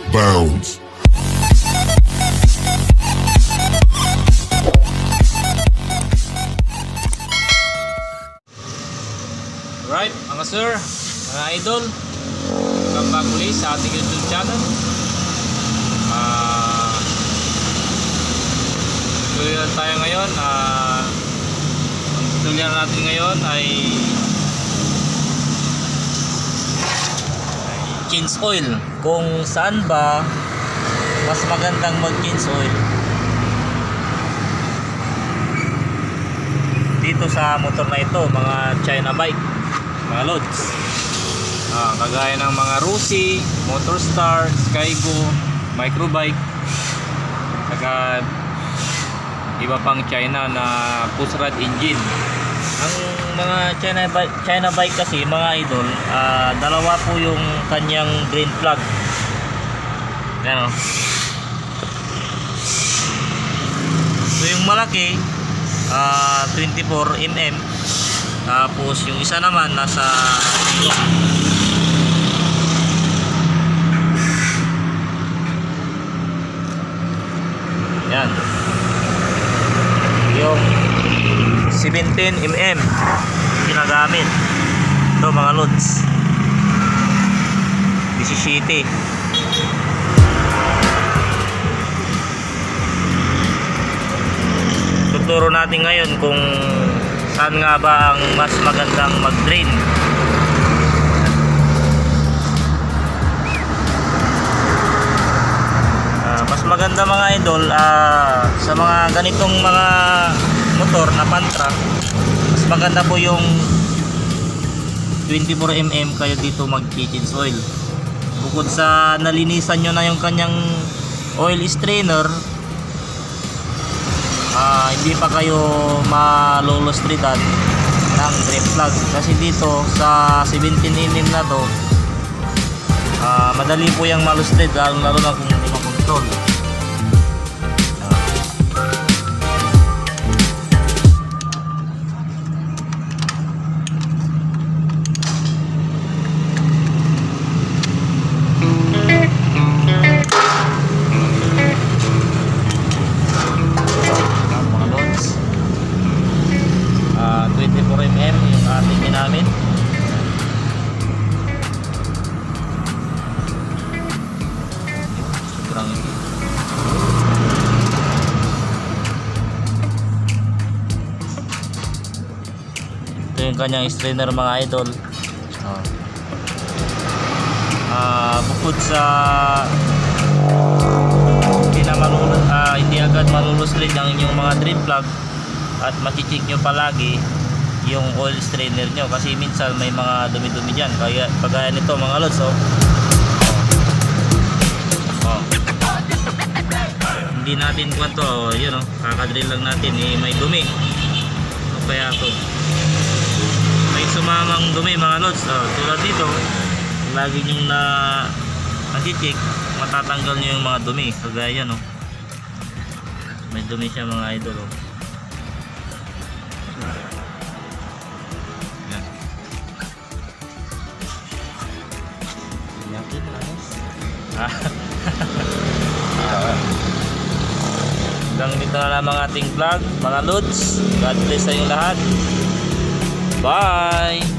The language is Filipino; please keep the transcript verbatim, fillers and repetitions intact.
bounds. Alright, mga sir, mga idol, welcome back ulit sa ating YouTube channel. Uh, tutorial tayo ngayon. Uh, ang tutorial natin ngayon ay, ay change oil. Kung saan ba mas magandang mag-change oil dito sa motor na ito, mga China bike, mga loads, ah, kagaya ng mga Rusi, Motorstar, Skygo, Microbike, saka iba pang China na pushrod engine. Ang mga China bike, China bike kasi mga idol, ah, dalawa po yung kanyang drain plug. Yan o. So yung malaki, Uh, twenty-four millimeter, tapos yung isa naman nasa yan, yung seventeen millimeter ginagamit ito mga loads. seventeen. Tuturo natin ngayon kung saan nga ba ang mas magandang mag-drain. Uh, mas maganda mga idol, uh, sa mga ganitong mga motor na pantra, mas maganda po yung twenty-four millimeter kayo dito mag-change oil. Bukod sa nalinisan nyo na yung kanyang oil strainer, Uh, hindi pa kayo malulustritan ng drain plug, kasi dito sa seventeen millimeter na to, uh, madali po yung malustrid, lalo lalo na kung hindi makontrol. twenty-four millimeter yung ating ginamit. Sobrang ito yung kanyang strainer mga idol. Oh. Uh, bukod sa hindi na malulus, uh, hindi agad malulustrid ang inyong mga drain plug, at mati-check nyo palagi yung oil strainer nyo, kasi minsan may mga dumi-dumi dyan, kaya kagaya nito mga lods. Oh. Oh. Hindi natin kwanto, oh, yun oh, kakadrill lang natin, eh, may dumi o kaya to may sumamang dumi mga lods. Oh, tulad dito, lagi nyo na mati-check, matatanggal nyo yung mga dumi, kagaya yan oh, may dumi siya mga idol. Oh. Hanggang dito na lang ang ating vlog mga loads. God bless sa inyong lahat. Bye!